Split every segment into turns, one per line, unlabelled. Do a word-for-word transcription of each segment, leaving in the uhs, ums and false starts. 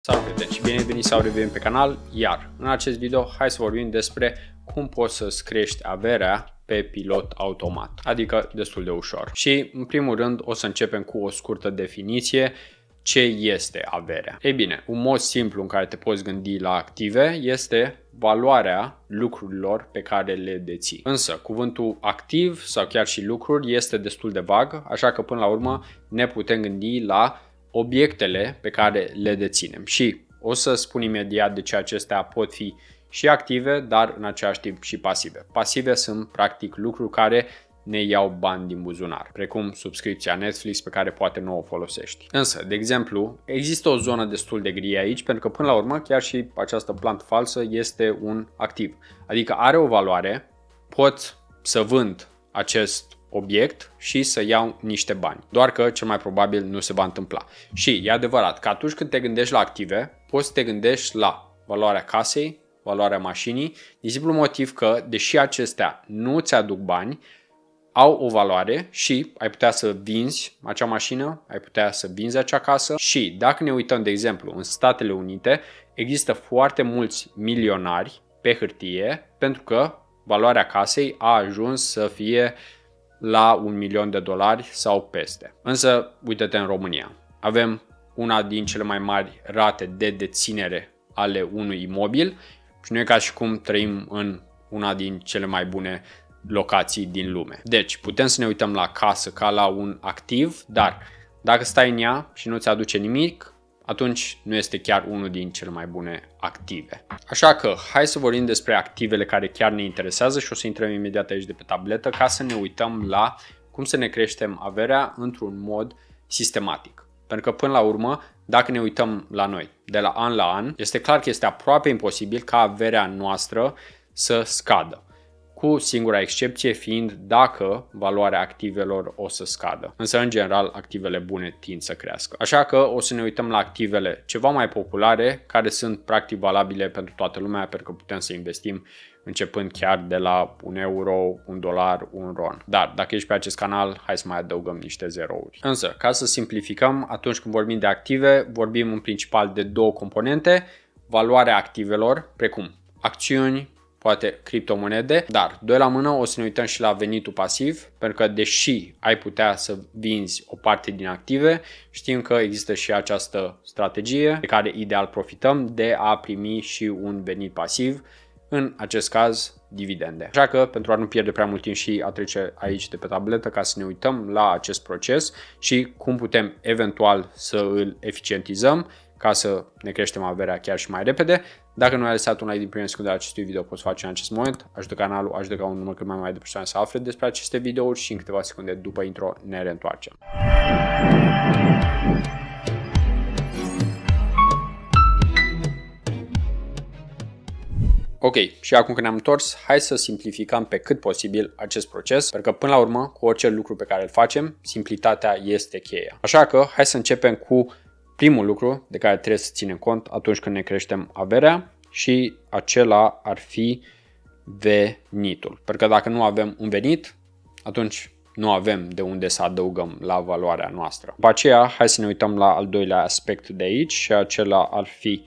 Salut, deci bine ai venit sau revenim pe canal, iar în acest video hai să vorbim despre cum poți să-ți crești averea pe pilot automat, adică destul de ușor. Și în primul rând o să începem cu o scurtă definiție. Ce este averea? Ei bine, un mod simplu în care te poți gândi la active este valoarea lucrurilor pe care le deții. Însă, cuvântul activ sau chiar și lucruri este destul de vag, așa că până la urmă ne putem gândi la obiectele pe care le deținem. Și o să spun imediat de ce acestea pot fi și active, dar în același timp și pasive. Pasive sunt practic lucruri care ne iau bani din buzunar, precum subscripția Netflix pe care poate nu o folosești. Însă, de exemplu, există o zonă destul de gri aici, pentru că până la urmă chiar și această plantă falsă este un activ. Adică are o valoare, pot să vând acest obiect și să iau niște bani. Doar că cel mai probabil nu se va întâmpla. Și e adevărat că atunci când te gândești la active, poți să te gândești la valoarea casei, valoarea mașinii, din simplu motiv că, deși acestea nu ți aduc bani, au o valoare și ai putea să vinzi acea mașină, ai putea să vinzi acea casă și dacă ne uităm, de exemplu, în Statele Unite, există foarte mulți milionari pe hârtie pentru că valoarea casei a ajuns să fie la un milion de dolari sau peste. Însă, uite-te în România. Avem una din cele mai mari rate de deținere ale unui imobil și nu e ca și cum trăim în una din cele mai bune locații din lume. Deci, putem să ne uităm la casă ca la un activ, dar dacă stai în ea și nu ți aduce nimic, atunci nu este chiar unul din cele mai bune active. Așa că, hai să vorbim despre activele care chiar ne interesează și o să intrăm imediat aici de pe tabletă ca să ne uităm la cum să ne creștem averea într-un mod sistematic. Pentru că, până la urmă, dacă ne uităm la noi de la an la an, este clar că este aproape imposibil ca averea noastră să scadă, cu singura excepție fiind dacă valoarea activelor o să scadă. Însă, în general, activele bune tind să crească. Așa că o să ne uităm la activele ceva mai populare, care sunt practic valabile pentru toată lumea, pentru că putem să investim începând chiar de la un euro, un dolar, un ron. Dar, dacă ești pe acest canal, hai să mai adăugăm niște zerouri. Însă, ca să simplificăm, atunci când vorbim de active, vorbim în principal de două componente: valoarea activelor, precum acțiuni, poate criptomonede, dar doi la mână o să ne uităm și la venitul pasiv, pentru că deși ai putea să vinzi o parte din active, știm că există și această strategie de care ideal profităm de a primi și un venit pasiv, în acest caz dividende. Așa că pentru a nu pierde prea mult timp și a trece aici de pe tabletă ca să ne uităm la acest proces și cum putem eventual să îl eficientizăm ca să ne creștem averea chiar și mai repede. Dacă nu ai lăsat un like din primele secunde la acestui video, poți face în acest moment. Ajută canalul, ajută ca un număr cât mai mare de persoane să afle despre aceste videouri și în câteva secunde după intro ne reîntoarcem. Ok, și acum că ne-am întors, hai să simplificăm pe cât posibil acest proces, pentru că până la urmă, cu orice lucru pe care îl facem, simplitatea este cheia. Așa că hai să începem cu primul lucru de care trebuie să ținem cont atunci când ne creștem averea și acela ar fi venitul. Pentru că dacă nu avem un venit, atunci nu avem de unde să adăugăm la valoarea noastră. După aceea, hai să ne uităm la al doilea aspect de aici și acela ar fi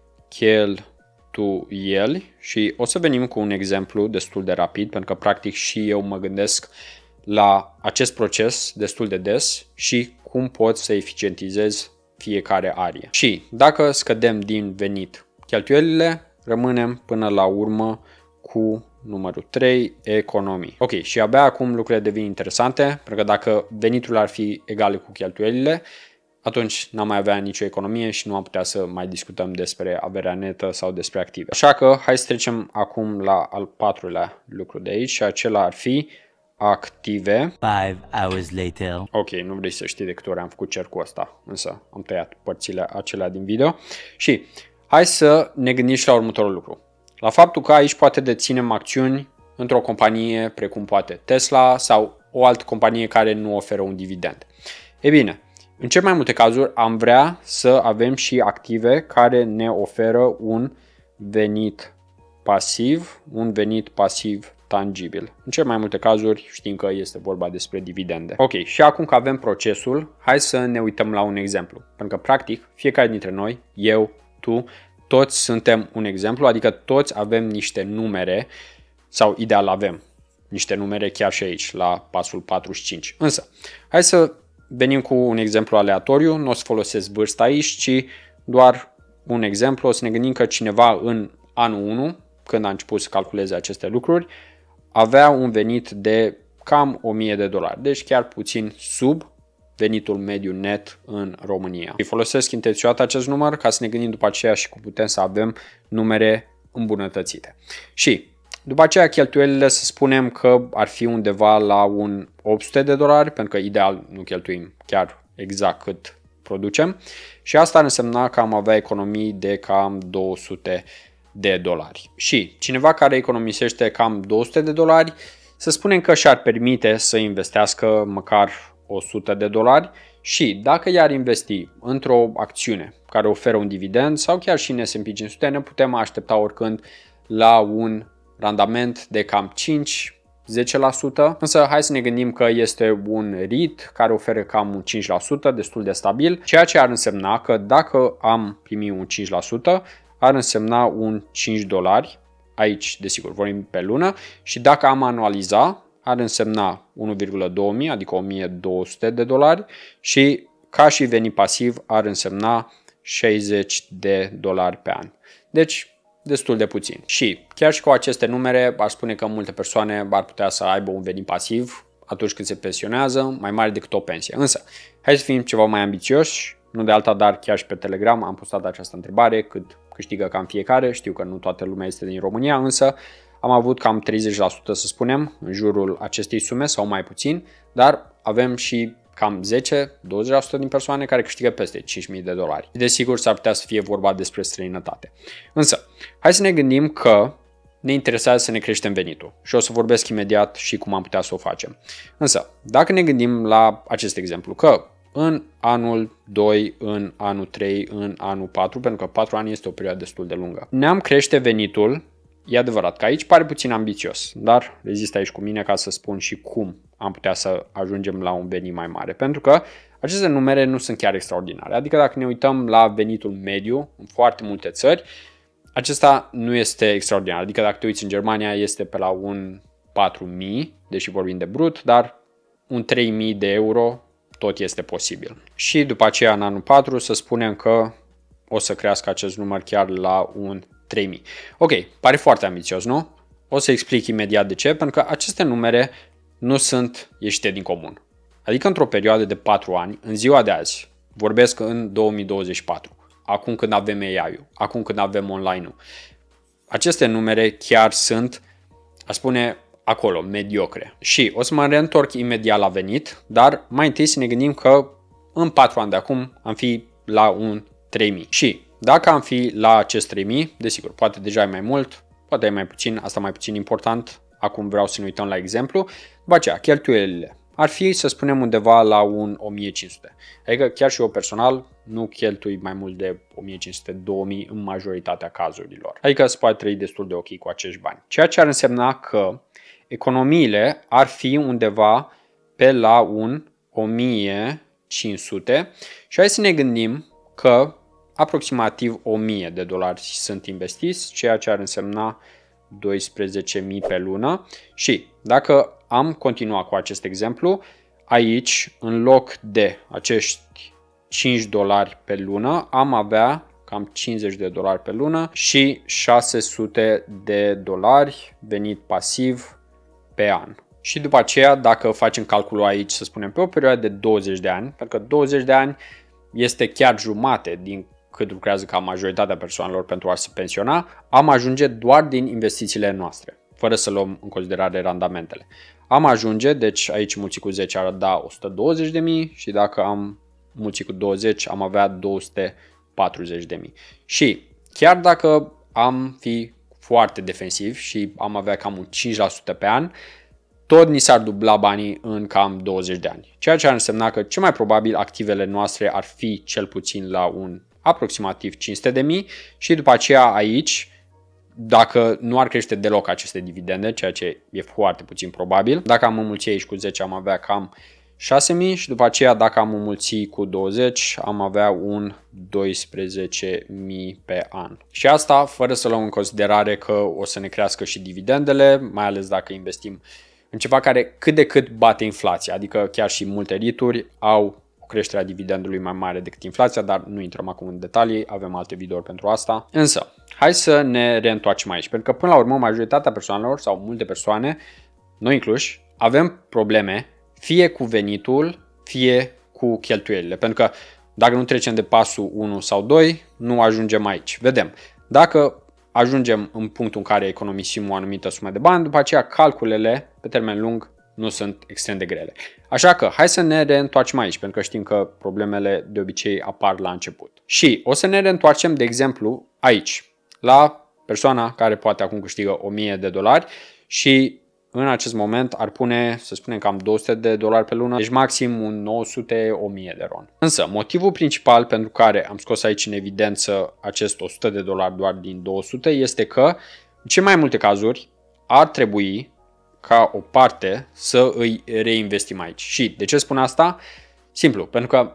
cheltuieli și o să venim cu un exemplu destul de rapid, pentru că practic și eu mă gândesc la acest proces destul de des și cum pot să eficientizez fiecare arie. Și dacă scădem din venit cheltuielile, rămânem până la urmă cu numărul trei, economii. Ok, și abia acum lucrurile devin interesante, pentru că dacă venitul ar fi egale cu cheltuielile, atunci n-am mai avea nicio economie și nu am putea să mai discutăm despre averea netă sau despre active. Așa că hai să trecem acum la al patrulea lucru de aici și acela ar fi active.
Five hours later.
Ok, nu vrei să știi de câte ori am făcut cercul ăsta, însă am tăiat părțile acelea din video. Și hai să ne gândim și la următorul lucru. La faptul că aici poate deținem acțiuni într-o companie precum poate Tesla sau o altă companie care nu oferă un dividend. E bine, în cel mai multe cazuri am vrea să avem și active care ne oferă un venit pasiv, un venit pasiv tangibil. În cel mai multe cazuri știm că este vorba despre dividende. Ok, și acum că avem procesul, hai să ne uităm la un exemplu. Pentru că, practic, fiecare dintre noi, eu, tu, toți suntem un exemplu, adică toți avem niște numere, sau ideal avem niște numere chiar și aici, la pasul patruzeci și cinci. Însă, hai să venim cu un exemplu aleatoriu, nu o să folosesc vârsta aici, ci doar un exemplu. O să ne gândim că cineva în anul unu, când a început să calculeze aceste lucruri, avea un venit de cam o mie de dolari, deci chiar puțin sub venitul mediu net în România. Îi folosesc intenționat acest număr ca să ne gândim după aceea și cum putem să avem numere îmbunătățite. Și după aceea cheltuielile, să spunem că ar fi undeva la un opt sute de dolari, pentru că ideal nu cheltuim chiar exact cât producem, și asta ar însemna că am avea economii de cam două sute de dolari. Și cineva care economisește cam două sute de dolari, să spunem că și-ar permite să investească măcar o sută de dolari și dacă i-ar investi într-o acțiune care oferă un dividend sau chiar și în S and P cinci sute, ne putem aștepta oricând la un randament de cam cinci zece la sută, însă hai să ne gândim că este un R E I T care oferă cam un cinci la sută, destul de stabil, ceea ce ar însemna că dacă am primit un cinci la sută, ar însemna un cinci dolari, aici desigur vorbim pe lună, și dacă am anualiza, ar însemna unu virgulă doi mii, adică o mie două sute de dolari și ca și venit pasiv ar însemna șaizeci de dolari pe an. Deci destul de puțin. Și chiar și cu aceste numere, aș spune că multe persoane ar putea să aibă un venit pasiv atunci când se pensionează, mai mare decât o pensie. Însă, hai să fim ceva mai ambițioși, nu de alta, dar chiar și pe Telegram am postat această întrebare, cât câștigă cam fiecare. Știu că nu toată lumea este din România, însă am avut cam treizeci la sută, să spunem, în jurul acestei sume sau mai puțin, dar avem și cam zece douăzeci la sută din persoane care câștigă peste cinci mii de dolari. Desigur, s-ar putea să fie vorba despre străinătate. Însă, hai să ne gândim că ne interesează să ne creștem venitul și o să vorbesc imediat și cum am putea să o facem. Însă, dacă ne gândim la acest exemplu, că în anul doi, în anul trei, în anul patru, pentru că patru ani este o perioadă destul de lungă, ne-am crește venitul. E adevărat că aici pare puțin ambițios, dar rezist aici cu mine ca să spun și cum am putea să ajungem la un venit mai mare. Pentru că aceste numere nu sunt chiar extraordinare. Adică dacă ne uităm la venitul mediu în foarte multe țări, acesta nu este extraordinar. Adică dacă te uiți în Germania este pe la un patru mii, deși vorbim de brut, dar un trei mii de euro tot este posibil. Și după aceea în anul patru să spunem că o să crească acest număr chiar la un trei mii. Ok, pare foarte ambițios, nu? O să explic imediat de ce, pentru că aceste numere nu sunt ieșite din comun. Adică într-o perioadă de patru ani, în ziua de azi, vorbesc în două mii douăzeci și patru, acum când avem A I-ul, acum când avem online-ul, aceste numere chiar sunt, aș spune, acolo, mediocre. Și o să mă reîntorc imediat la venit, dar mai întâi să ne gândim că în patru ani de acum am fi la un trei mii. Și dacă am fi la acest trei mii, desigur, poate deja e mai mult, poate e mai puțin, asta mai puțin important, acum vreau să ne uităm la exemplu. După aceea, cheltuielile ar fi, să spunem, undeva la un o mie cinci sute. Adică chiar și eu personal nu cheltui mai mult de o mie cinci sute - două mii în majoritatea cazurilor. Adică se poate trăi destul de ok cu acești bani. Ceea ce ar însemna că economiile ar fi undeva pe la un o mie cinci sute și hai să ne gândim că aproximativ o mie de dolari sunt investiți, ceea ce ar însemna doisprezece mii pe lună și dacă am continuat cu acest exemplu, aici în loc de acești cinci dolari pe lună am avea cam cincizeci de dolari pe lună și șase sute de dolari venit pasiv pe an. Și după aceea, dacă facem calculul aici, să spunem, pe o perioadă de douăzeci de ani, pentru că douăzeci de ani este chiar jumate din cât lucrează ca majoritatea persoanelor pentru a se pensiona, am ajunge doar din investițiile noastre, fără să luăm în considerare randamentele. Am ajunge, deci aici mulțit cu zece ar da o sută douăzeci de mii și dacă am mulțit cu douăzeci am avea două sute patruzeci de mii. Și chiar dacă am fi foarte defensiv și am avea cam un cinci la sută pe an, tot ni s-ar dubla banii în cam douăzeci de ani. Ceea ce ar însemna că cel mai probabil activele noastre ar fi cel puțin la un aproximativ cinci sute de mii și după aceea aici, dacă nu ar crește deloc aceste dividende, ceea ce e foarte puțin probabil, dacă am înmulțit aici cu zece am avea cam șase mii și după aceea dacă am înmulți cu douăzeci am avea un doisprezece mii pe an. Și asta fără să luăm în considerare că o să ne crească și dividendele, mai ales dacă investim în ceva care cât de cât bate inflația, adică chiar și multe REIT-uri au o creștere a dividendului mai mare decât inflația, dar nu intrăm acum în detalii, avem alte videouri pentru asta. Însă, hai să ne reîntoarcem aici, pentru că până la urmă majoritatea persoanelor sau multe persoane, noi incluși, avem probleme fie cu venitul, fie cu cheltuielile, pentru că dacă nu trecem de pasul unu sau doi, nu ajungem aici. Vedem, dacă ajungem în punctul în care economisim o anumită sumă de bani, după aceea calculele pe termen lung nu sunt extrem de grele. Așa că hai să ne reîntoarcem aici, pentru că știm că problemele de obicei apar la început. Și o să ne reîntoarcem, de exemplu, aici, la persoana care poate acum câștigă o mie de dolari și în acest moment ar pune, să spunem, cam două sute de dolari pe lună, deci maxim un nouă sute - o mie de ron. Însă, motivul principal pentru care am scos aici în evidență acest o sută de dolari doar din două sute este că, în cele mai multe cazuri, ar trebui ca o parte să îi reinvestim aici. Și de ce spun asta? Simplu, pentru că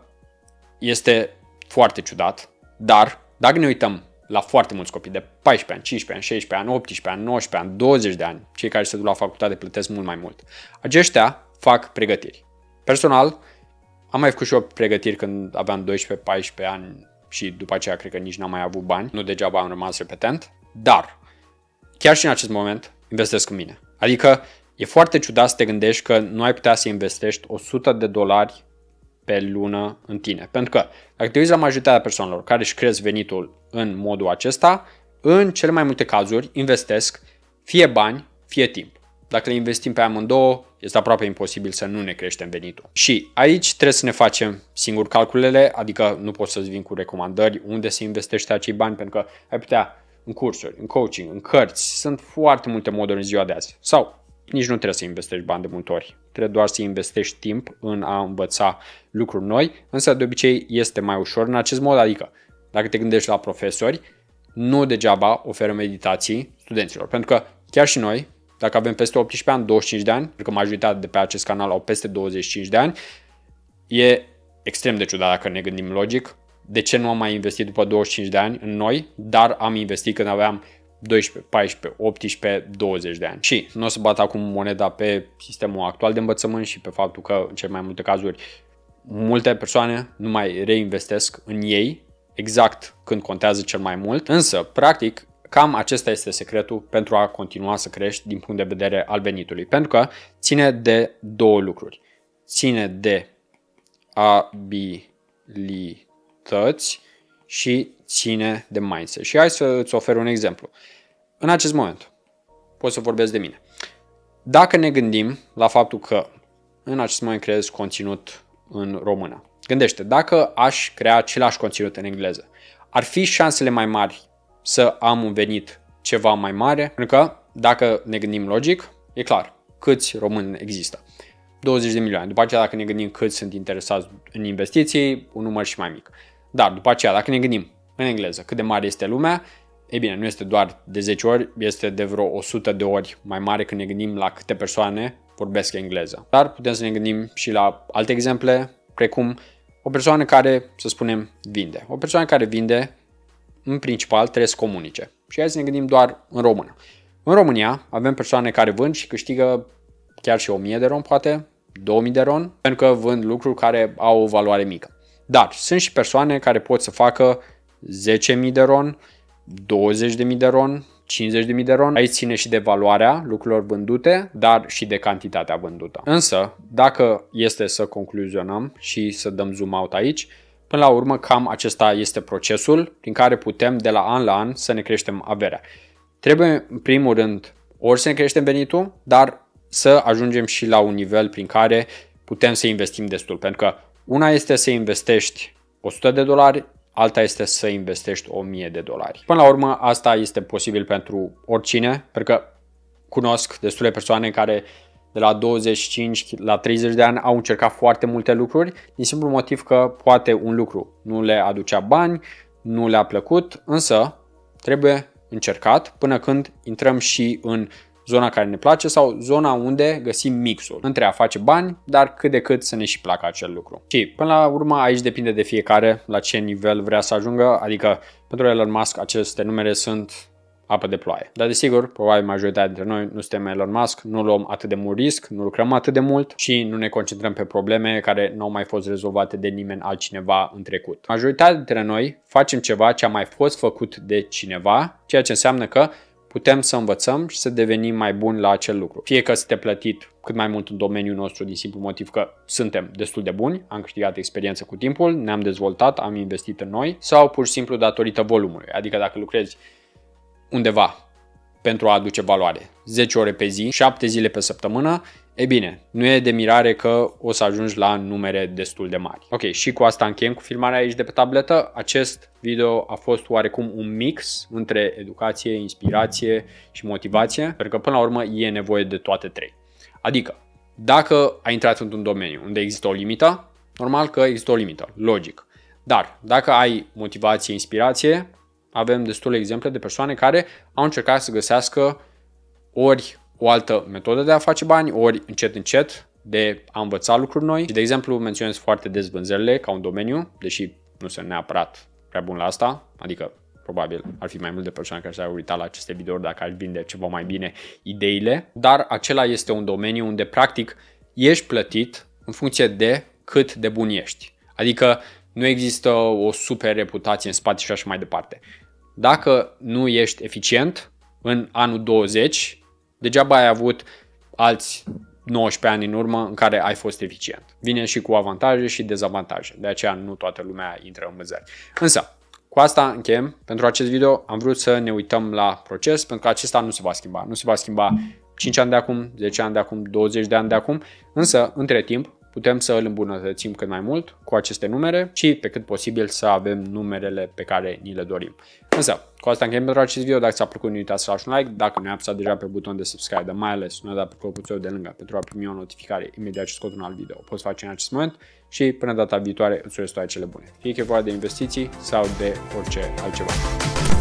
este foarte ciudat, dar dacă ne uităm la foarte mulți copii de paisprezece ani, cincisprezece ani, șaisprezece ani, optsprezece ani, nouăsprezece ani, douăzeci de ani, cei care se duc la facultate plătesc mult mai mult. Aceștia fac pregătiri. Personal, am mai făcut și eu pregătiri când aveam doisprezece paisprezece ani și după aceea cred că nici n-am mai avut bani, nu degeaba am rămas repetent, dar chiar și în acest moment investesc în mine. Adică e foarte ciudat să te gândești că nu ai putea să investești o sută de dolari pe lună în tine. Pentru că dacă te uiți la majoritatea persoanelor care își cresc venitul în modul acesta, în cele mai multe cazuri investesc fie bani, fie timp. Dacă le investim pe amândouă, este aproape imposibil să nu ne creștem venitul. Și aici trebuie să ne facem singur calculele, adică nu poți să-ți vin cu recomandări unde să investești acei bani, pentru că ai putea în cursuri, în coaching, în cărți, sunt foarte multe moduri în ziua de azi. Sau nici nu trebuie să investești bani de multe ori, trebuie doar să investești timp în a învăța lucruri noi, însă de obicei este mai ușor în acest mod, adică dacă te gândești la profesori, nu degeaba oferă meditații studenților, pentru că chiar și noi, dacă avem peste optsprezece ani, douăzeci și cinci de ani, pentru că majoritatea de pe acest canal au peste douăzeci și cinci de ani, e extrem de ciudat dacă ne gândim logic, de ce nu am mai investit după douăzeci și cinci de ani în noi, dar am investit când aveam doisprezece, paisprezece, optsprezece, douăzeci de ani. Și nu o să bat acum moneda pe sistemul actual de învățământ și pe faptul că în cele mai multe cazuri multe persoane nu mai reinvestesc în ei exact când contează cel mai mult, însă practic cam acesta este secretul pentru a continua să crești din punct de vedere al venitului, pentru că ține de două lucruri. Ține de abilități și ține de mindset. Și hai să îți ofer un exemplu. În acest moment, pot să vorbesc de mine. Dacă ne gândim la faptul că în acest moment creez conținut în română, gândește, dacă aș crea același conținut în engleză, ar fi șansele mai mari să am un venit ceva mai mare? Pentru că, dacă ne gândim logic, e clar, câți români există? douăzeci de milioane. După aceea, dacă ne gândim câți sunt interesați în investiții, un număr și mai mic. Dar, după aceea, dacă ne gândim în engleză cât de mare este lumea, e bine, nu este doar de zece ori, este de vreo o sută de ori mai mare când ne gândim la câte persoane vorbesc engleză. Dar putem să ne gândim și la alte exemple, precum o persoană care, să spunem, vinde. O persoană care vinde, în principal, trebuie să comunice. Și hai să ne gândim doar în română. În România avem persoane care vând și câștigă chiar și o mie de ron, poate, două mii de ron, pentru că vând lucruri care au o valoare mică. Dar sunt și persoane care pot să facă zece mii de ron, douăzeci de mii de ron, cincizeci de mii de ron. Aici ține și de valoarea lucrurilor vândute, dar și de cantitatea vândută. Însă, dacă este să concluzionăm și să dăm zoom out aici, până la urmă cam acesta este procesul prin care putem de la an la an să ne creștem averea. Trebuie în primul rând ori să ne creștem venitul, dar să ajungem și la un nivel prin care putem să investim destul. Pentru că una este să investești o sută de dolari, alta este să investești o mie de dolari. Până la urmă, asta este posibil pentru oricine, pentru că cunosc destule persoane care de la douăzeci și cinci la treizeci de ani au încercat foarte multe lucruri, din simplu motiv că poate un lucru nu le aducea bani, nu le-a plăcut, însă trebuie încercat până când intrăm și în zona care ne place sau zona unde găsim mixul între a face bani, dar cât de cât să ne și placă acel lucru. Și până la urmă aici depinde de fiecare la ce nivel vrea să ajungă, adică pentru Elon Musk aceste numere sunt apă de ploaie. Dar desigur, probabil majoritatea dintre noi nu suntem Elon Musk, nu luăm atât de mult risc, nu lucrăm atât de mult și nu ne concentrăm pe probleme care nu au mai fost rezolvate de nimeni altcineva în trecut. Majoritatea dintre noi facem ceva ce a mai fost făcut de cineva, ceea ce înseamnă că putem să învățăm și să devenim mai buni la acel lucru. Fie că suntem plătit cât mai mult în domeniul nostru din simplu motiv că suntem destul de buni, am câștigat experiență cu timpul, ne-am dezvoltat, am investit în noi sau pur și simplu datorită volumului. Adică dacă lucrezi undeva pentru a aduce valoare zece ore pe zi, șapte zile pe săptămână, e bine, nu e de mirare că o să ajungi la numere destul de mari. Ok, și cu asta încheiem cu filmarea aici de pe tabletă. Acest video a fost oarecum un mix între educație, inspirație și motivație, pentru că până la urmă e nevoie de toate trei. Adică, dacă ai intrat într-un domeniu unde există o limită, normal că există o limită, logic. Dar dacă ai motivație, inspirație, avem destule exemple de persoane care au încercat să găsească ori o altă metodă de a face bani, ori încet încet de a învăța lucruri noi. De exemplu, menționez foarte des vânzările ca un domeniu, deși nu sunt neapărat prea bun la asta, adică probabil ar fi mai mult de persoane care s-ar uita la aceste videouri dacă aș vinde ceva mai bine ideile, dar acela este un domeniu unde practic ești plătit în funcție de cât de bun ești. Adică nu există o super reputație în spate și așa mai departe. Dacă nu ești eficient în anul douăzeci, degeaba ai avut alți nouăsprezece ani în urmă în care ai fost eficient. Vine și cu avantaje și dezavantaje, de aceea nu toată lumea intră în vânzări. Însă, cu asta încheiem. Pentru acest video am vrut să ne uităm la proces, pentru că acesta nu se va schimba. Nu se va schimba cinci ani de acum, zece ani de acum, douăzeci de ani de acum, însă, între timp, putem să îl îmbunătățim cât mai mult cu aceste numere și pe cât posibil să avem numerele pe care ni le dorim. Însă, cu asta încheiem pentru acest video. Dacă ți-a plăcut, nu uitați să lași un like. Dacă nu ai apăsat deja pe butonul de subscribe, dar mai ales nu ai dat pe clopoțelul de lângă pentru a primi o notificare imediat ce scot un alt video, o poți face în acest moment și până data viitoare îți urez toate cele bune. Fie că e vorba de investiții sau de orice altceva.